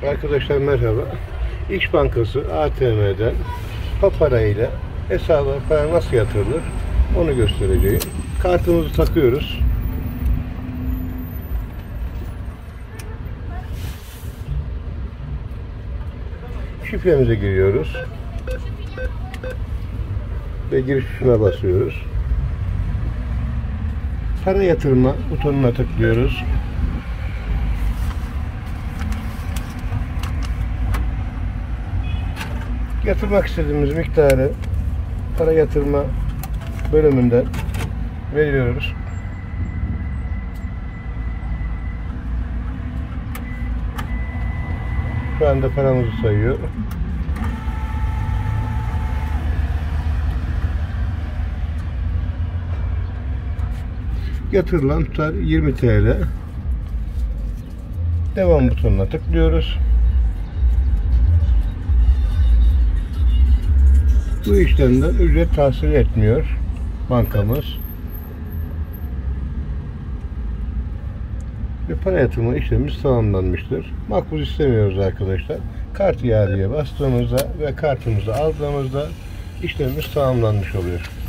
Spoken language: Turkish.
Arkadaşlar merhaba. İş Bankası ATM'den para ile hesaba para nasıl yatırılır onu göstereceğim. Kartımızı takıyoruz. Şifremize giriyoruz. Ve giriş tuşuna basıyoruz. Para yatırma butonuna tıklıyoruz. Yatırmak istediğimiz miktarı para yatırma bölümünden veriyoruz. Şu anda paramızı sayıyor. Yatırılan tutar 20 TL. Devam butonuna tıklıyoruz. Bu işlemden ücret tahsil etmiyor bankamız. Ve para yatırma işlemimiz tamamlanmıştır. Makbuz istemiyoruz arkadaşlar. Kart iadeye bastığımızda ve kartımızı aldığımızda işlemimiz tamamlanmış oluyor.